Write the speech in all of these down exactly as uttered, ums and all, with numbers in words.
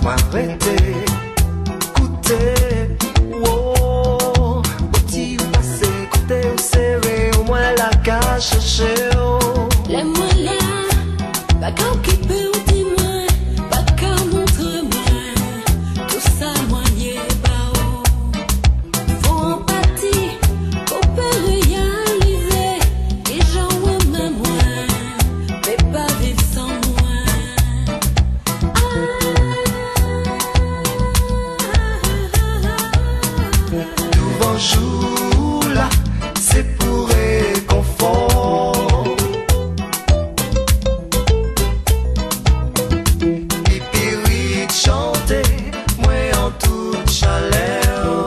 moi arrêter, écouter, wow. Petit ou passé, côté ou serré, au moins la cache chercher, oh. Laisse-moi là, pas qu'à occuper ou dis-moi, pas qu'à montrer-moi, tout ça moi n'y est pas haut. Faut empathie, qu'on peut réaliser, les gens ou même moi, mais pas vivre sans moi. Tout vent joue là, c'est pour réconfort. Pipirit chanter, moi en toute chaleur.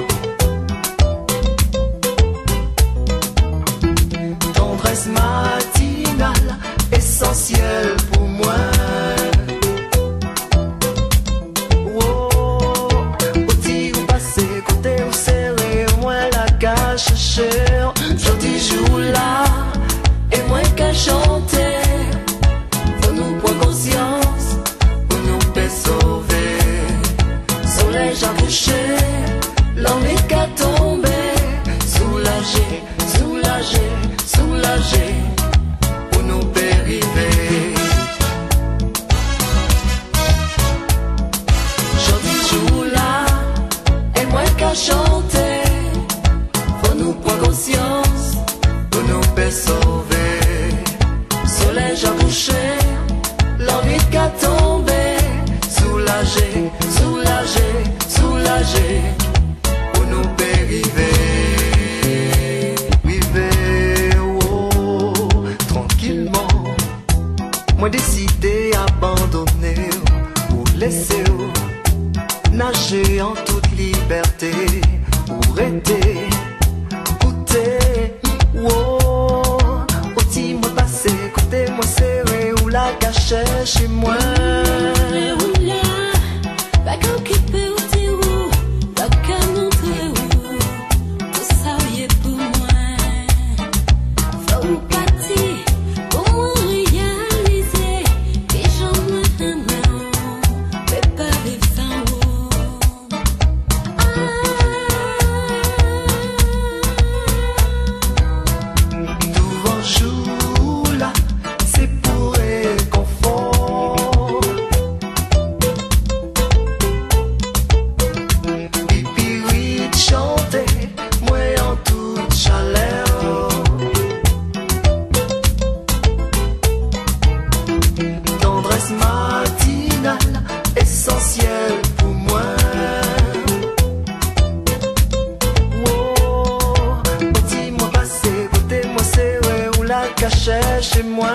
Tendresse matinale, essentielle pour moi. Cher, jodi jour là, et moins qu'à chanter, faut nous prendre conscience, pour nous faire sauver. Soleil à coucher, l'homme est qu'à tomber, soulagé, soulagé, soulagé, pour nous périver. Jodi jour là, et moins qu'à chanter, nous prend conscience, pour nous faire sauver. Soleil à coucher, l'ennui qu'à tomber, soulagé, soulagé, soulagé, pour nous périver. River, oh, tranquillement, moi décidé abandonner, ou laisser nager en toute liberté, ou arrêter. Wow, aussi moi passé, côté moi serré ou la cachée chez moi. Pas qu'à occuper ou dire où, pas qu'à montrer où, tout ça y est pour moi. Faut une partie pour moi réaliser, les gens m'aiment, mais pas vivre sans vous. Joue là, c'est pour réconfort. Pipirit chanter, moi en toute chaleur. Tendresse matinale, essentielle pour moi. Caché chez moi.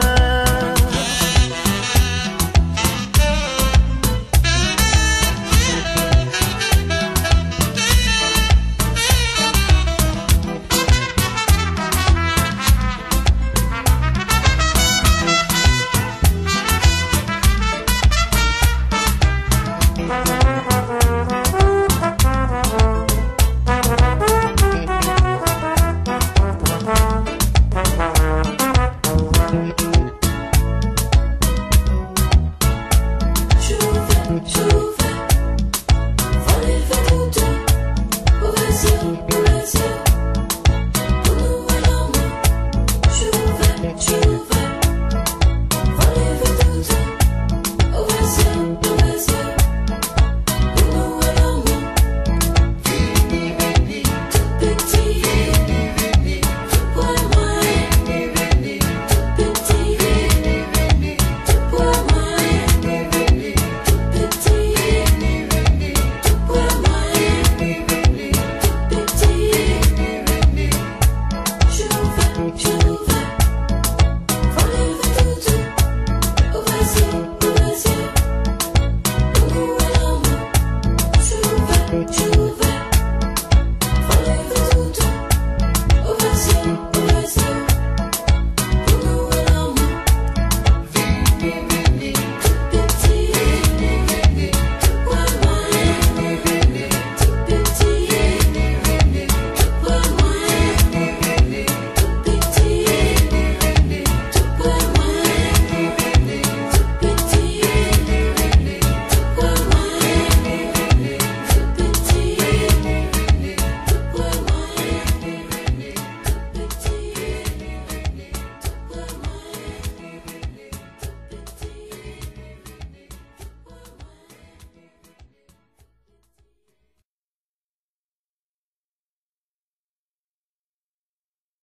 You